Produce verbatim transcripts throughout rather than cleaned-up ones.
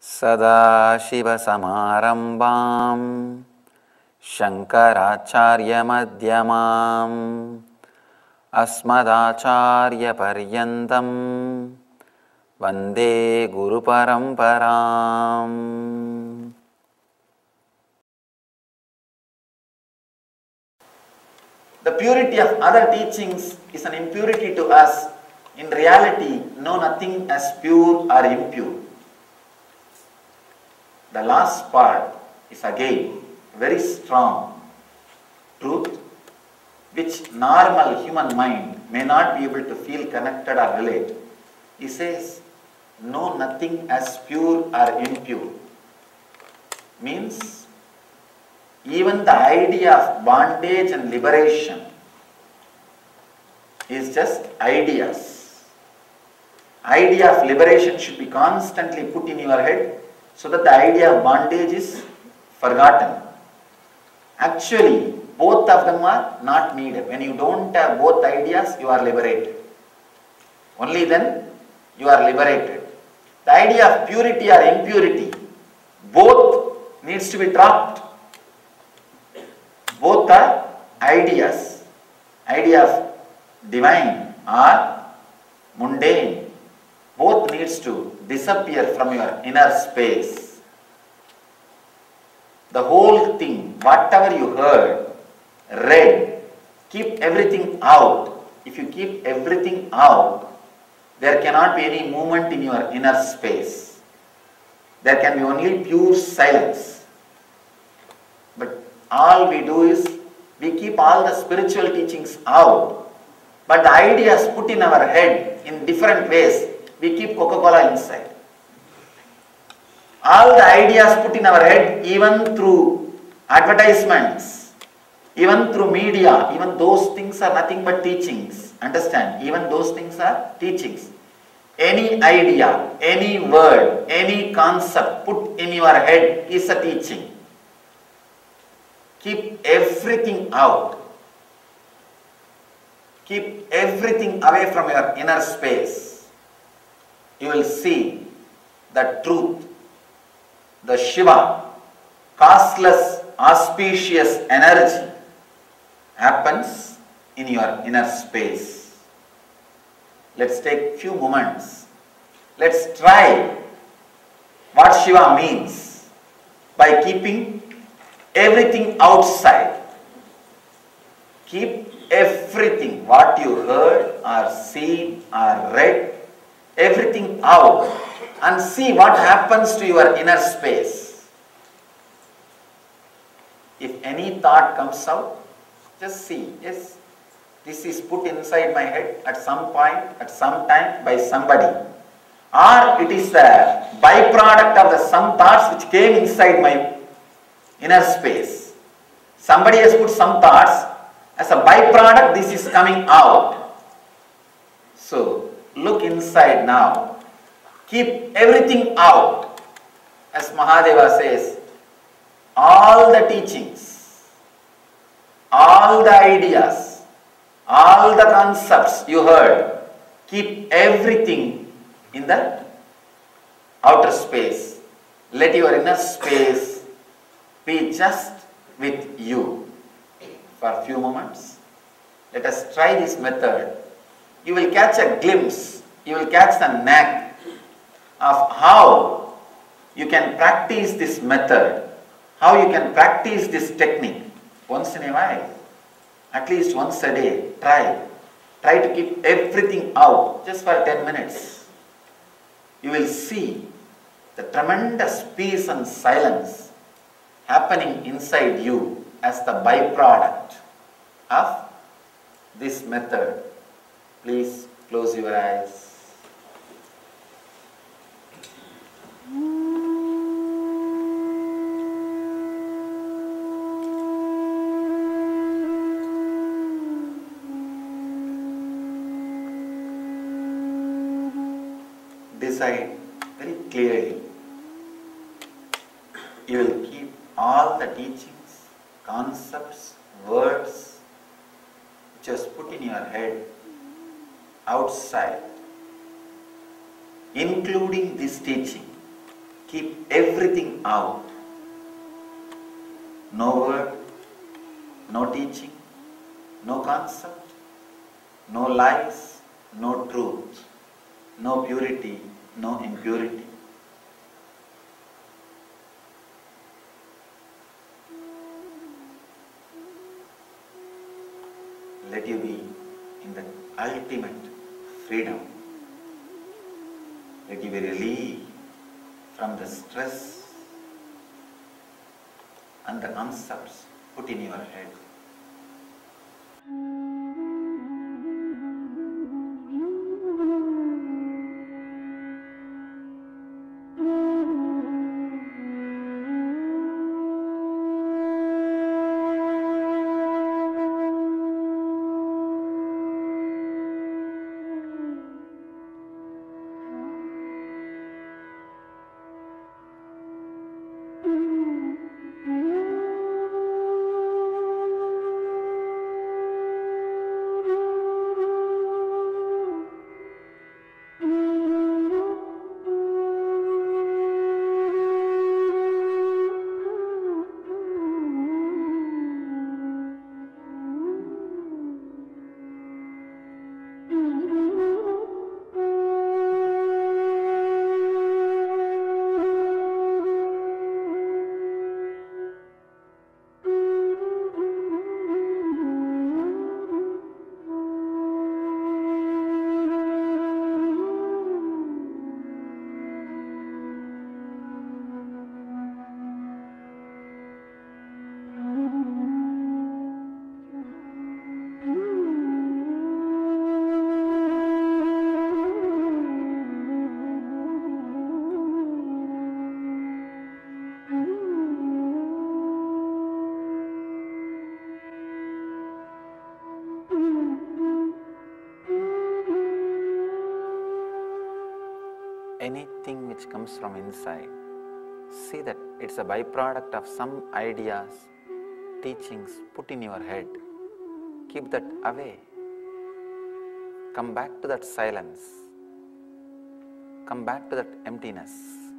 सदाशिवसमारम्भां शङ्कराचार्यमध्यमाम् अस्मदाचार्यपर्यन्तं वन्दे गुरुपरम्पराम्. The purity of other teachings is an impurity to us. In reality, know nothing as pure or impure. The last part is again very strong truth which normal human mind may not be able to feel connected or relate. He says, know nothing as pure or impure. Means even the idea of bondage and liberation is just ideas. Idea of liberation should be constantly put in your head so that the idea of bondage is forgotten. Actually, both of them are not needed. When you don't have both ideas, you are liberated. Only then you are liberated. The idea of purity or impurity, both needs to be dropped. Both are ideas. Idea of divine or mundane. Both needs to disappear from your inner space. The whole thing, whatever you heard, read, keep everything out. If you keep everything out, there cannot be any movement in your inner space. There can be only pure silence. But all we do is, we keep all the spiritual teachings out, but the ideas put in our head in different ways, we keep Coca-Cola inside. All the ideas put in our head, even through advertisements, even through media, even those things are nothing but teachings. Understand? Even those things are teachings. Any idea, any word, any concept put in your head is a teaching. Keep everything out. Keep everything away from your inner space. You will see the truth, the Shiva, costless, auspicious energy happens in your inner space. Let's take few moments. Let's try what Shiva means by keeping everything outside. Keep everything, what you heard or seen or read, everything out and see what happens to your inner space. If any thought comes out, just see, yes, this is put inside my head at some point, at some time by somebody. Or it is the byproduct of the some thoughts which came inside my inner space. Somebody has put some thoughts, as a byproduct this is coming out. So look inside now. Keep everything out. As Mahadeva says, all the teachings, all the ideas, all the concepts you heard, keep everything in the outer space. Let your inner space be just with you for a few moments. Let us try this method. You will catch a glimpse, you will catch the knack of how you can practice this method, how you can practice this technique once in a while. At least once a day, try. Try to keep everything out just for ten minutes. You will see the tremendous peace and silence happening inside you as the byproduct of this method. Please close your eyes. Decide very clearly. You will keep all the teachings, concepts, words which was put in your head outside, including this teaching. keep everything out. No word, no teaching, no concept, no lies, no truth, no purity, no impurity. Let you be in the ultimate freedom. Let you be relieved from the stress and the concepts put in your head. Anything which comes from inside, see that it's a byproduct of some ideas, teachings put in your head. Keep that away. Come back to that silence. Come back to that emptiness.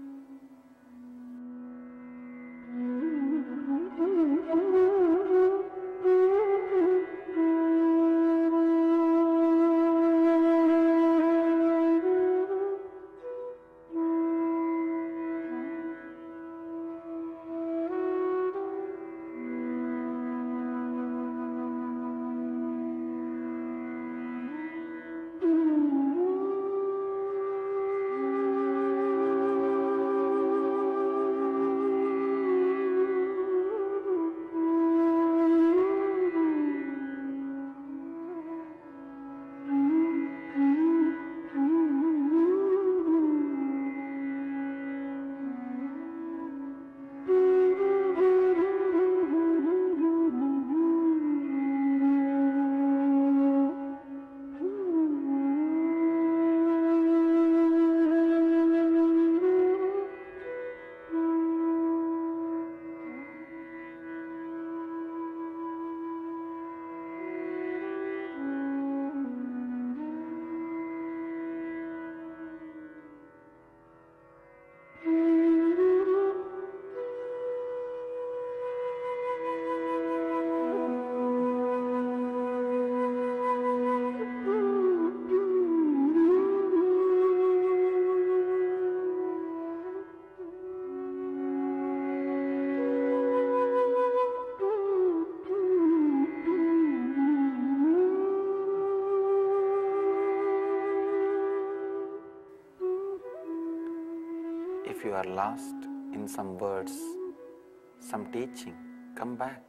If you are lost in some words, some teaching, come back.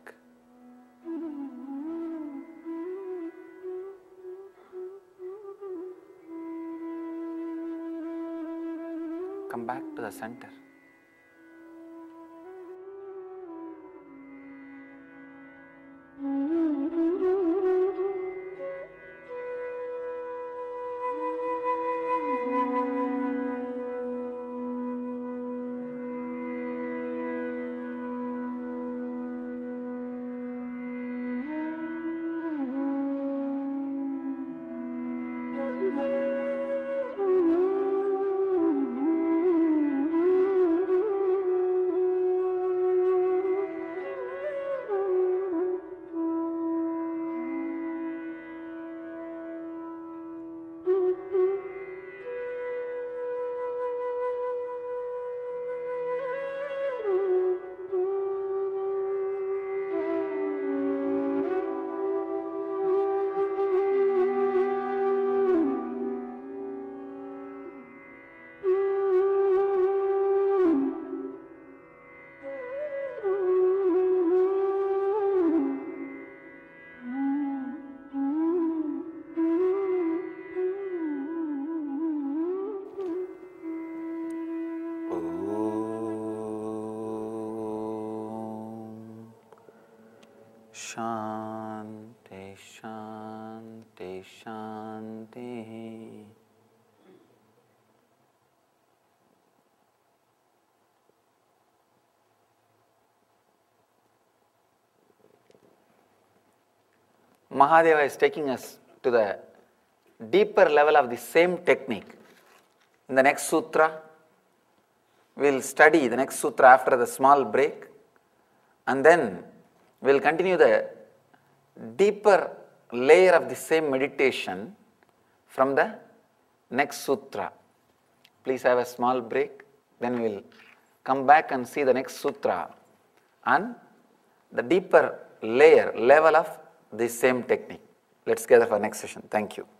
Come back to the center. Shanti, Shanti, Shanti. Mahadeva is taking us to the deeper level of the same technique. In the next sutra, we will study the next sutra after the small break, and then we will continue the deeper layer of the same meditation from the next sutra. Please have a small break, then we will come back and see the next sutra and the deeper layer, level of the same technique. Let's gather for next session. Thank you.